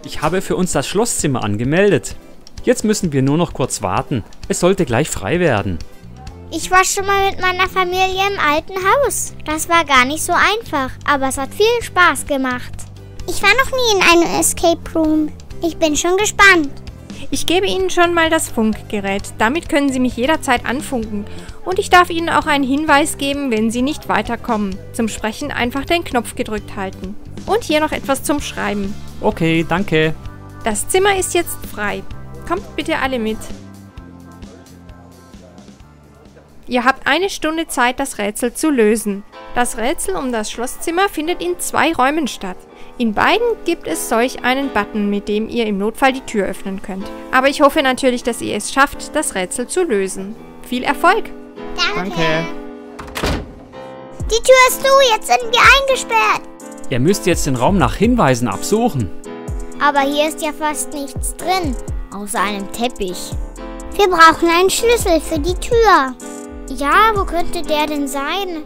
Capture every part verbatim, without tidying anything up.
Ich habe für uns das Schlosszimmer angemeldet. Jetzt müssen wir nur noch kurz warten. Es sollte gleich frei werden. Ich war schon mal mit meiner Familie im alten Haus. Das war gar nicht so einfach, aber es hat viel Spaß gemacht. Ich war noch nie in einem Escape Room. Ich bin schon gespannt. Ich gebe Ihnen schon mal das Funkgerät. Damit können Sie mich jederzeit anfunken. Und ich darf Ihnen auch einen Hinweis geben, wenn Sie nicht weiterkommen. Zum Sprechen einfach den Knopf gedrückt halten. Und hier noch etwas zum Schreiben. Okay, danke. Das Zimmer ist jetzt frei. Kommt bitte alle mit. Ihr habt eine Stunde Zeit, das Rätsel zu lösen. Das Rätsel um das Schlosszimmer findet in zwei Räumen statt. In beiden gibt es solch einen Button, mit dem ihr im Notfall die Tür öffnen könnt. Aber ich hoffe natürlich, dass ihr es schafft, das Rätsel zu lösen. Viel Erfolg! Danke. Danke. Die Tür ist zu, jetzt sind wir eingesperrt. Ihr müsst jetzt den Raum nach Hinweisen absuchen. Aber hier ist ja fast nichts drin, außer einem Teppich. Wir brauchen einen Schlüssel für die Tür. Ja, wo könnte der denn sein?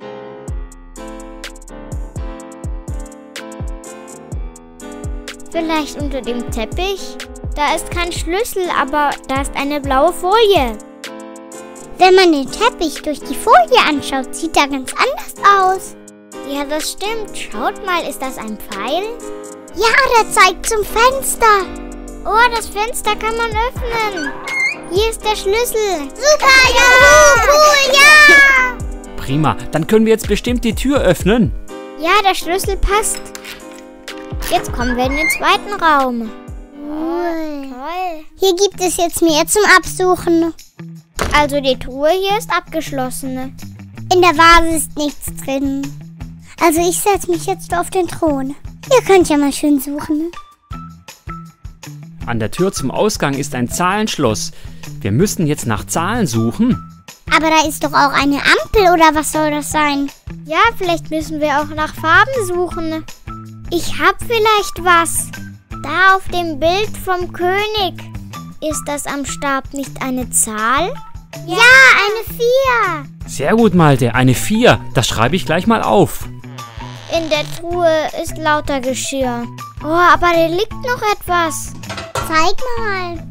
Vielleicht unter dem Teppich? Da ist kein Schlüssel, aber da ist eine blaue Folie. Wenn man den Teppich durch die Folie anschaut, sieht er ganz anders aus. Ja, das stimmt. Schaut mal, ist das ein Pfeil? Ja, der zeigt zum Fenster. Oh, das Fenster kann man öffnen. Hier ist der Schlüssel. Super, ja! Cool, ja! Prima, dann können wir jetzt bestimmt die Tür öffnen. Ja, der Schlüssel passt. Jetzt kommen wir in den zweiten Raum. Cool. Toll. Hier gibt es jetzt mehr zum Absuchen. Also die Truhe hier ist abgeschlossen. In der Vase ist nichts drin. Also ich setze mich jetzt auf den Thron. Ihr könnt ja mal schön suchen. An der Tür zum Ausgang ist ein Zahlenschloss. Wir müssen jetzt nach Zahlen suchen. Aber da ist doch auch eine Ampel, oder was soll das sein? Ja, vielleicht müssen wir auch nach Farben suchen. Ich hab vielleicht was. Da auf dem Bild vom König. Ist das am Stab nicht eine Zahl? Ja, eine vier. Sehr gut, Malte, eine vier. Das schreibe ich gleich mal auf. In der Truhe ist lauter Geschirr. Oh, aber da liegt noch etwas. Zeig mal.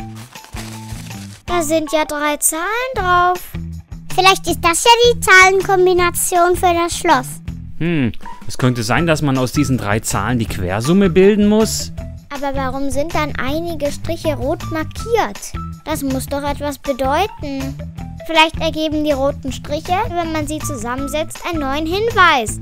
Da sind ja drei Zahlen drauf. Vielleicht ist das ja die Zahlenkombination für das Schloss. Hm, es könnte sein, dass man aus diesen drei Zahlen die Quersumme bilden muss. Aber warum sind dann einige Striche rot markiert? Das muss doch etwas bedeuten. Vielleicht ergeben die roten Striche, wenn man sie zusammensetzt, einen neuen Hinweis.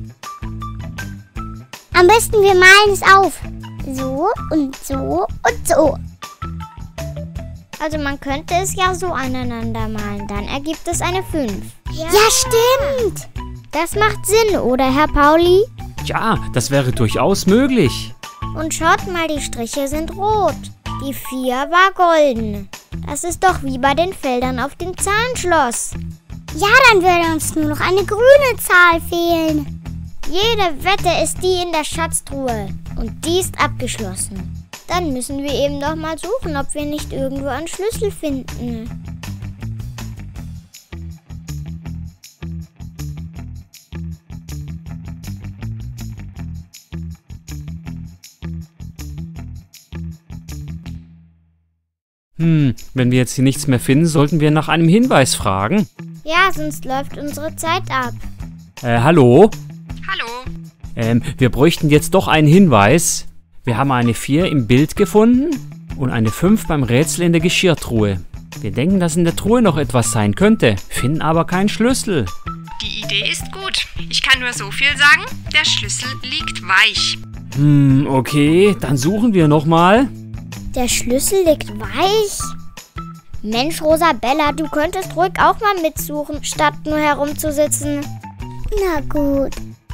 Am besten wir malen es auf. So und so und so. Also man könnte es ja so aneinander malen. Dann ergibt es eine fünf. Ja, ja, stimmt. Das macht Sinn, oder Herr Pauli? Ja, das wäre durchaus möglich. Und schaut mal, die Striche sind rot. Die vier war golden. Das ist doch wie bei den Feldern auf dem Zahlenschloss. Ja, dann würde uns nur noch eine grüne Zahl fehlen. Jede Wette ist die in der Schatztruhe. Und die ist abgeschlossen. Dann müssen wir eben doch mal suchen, ob wir nicht irgendwo einen Schlüssel finden. Hm, wenn wir jetzt hier nichts mehr finden, sollten wir nach einem Hinweis fragen. Ja, sonst läuft unsere Zeit ab. Äh, hallo? Hallo. Ähm, wir bräuchten jetzt doch einen Hinweis. Wir haben eine vier im Bild gefunden und eine fünf beim Rätsel in der Geschirrtruhe. Wir denken, dass in der Truhe noch etwas sein könnte, finden aber keinen Schlüssel. Die Idee ist gut. Ich kann nur so viel sagen, der Schlüssel liegt weich. Hm, okay, dann suchen wir nochmal. Der Schlüssel liegt weich? Mensch, Rosabella, du könntest ruhig auch mal mitsuchen, statt nur herumzusitzen. Na gut.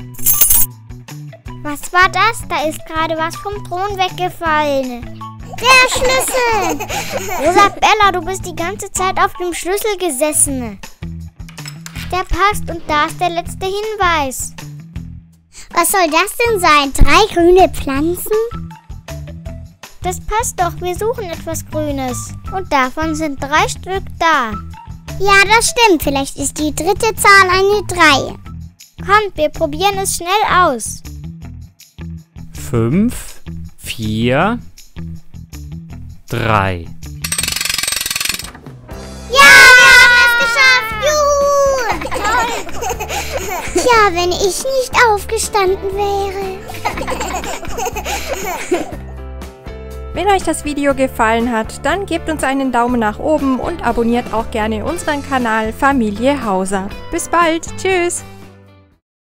Was war das? Da ist gerade was vom Thron weggefallen. Der Schlüssel! Rosabella, du bist die ganze Zeit auf dem Schlüssel gesessen. Der passt und da ist der letzte Hinweis. Was soll das denn sein? Drei grüne Pflanzen? Das passt doch, wir suchen etwas Grünes. Und davon sind drei Stück da. Ja, das stimmt. Vielleicht ist die dritte Zahl eine drei. Kommt, wir probieren es schnell aus. Fünf, vier, drei. Ja, wir haben es geschafft. Juhu! Tja, wenn ich nicht aufgestanden wäre. Wenn euch das Video gefallen hat, dann gebt uns einen Daumen nach oben und abonniert auch gerne unseren Kanal Familie Hauser. Bis bald, tschüss!